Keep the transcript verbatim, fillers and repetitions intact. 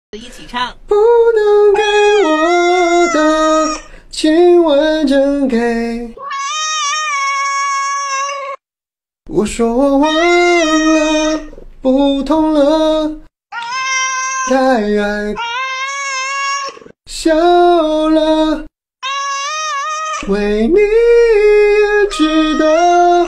一起唱。 不能给我的亲吻真给。我说我忘了，不痛了，太爱笑了，为你也值得。